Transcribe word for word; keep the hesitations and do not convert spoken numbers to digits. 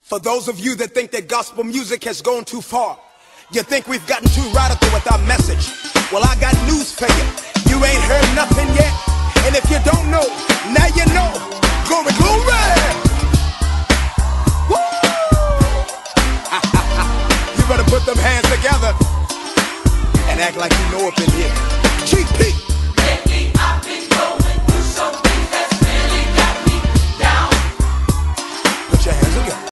For those of you that think that gospel music has gone too far, you think we've gotten too radical with our message. Well, I got news for you. You ain't heard nothing yet. And if you don't know, now you know. Glory, glory! Woo! You better put them hands together and act like you know up in here.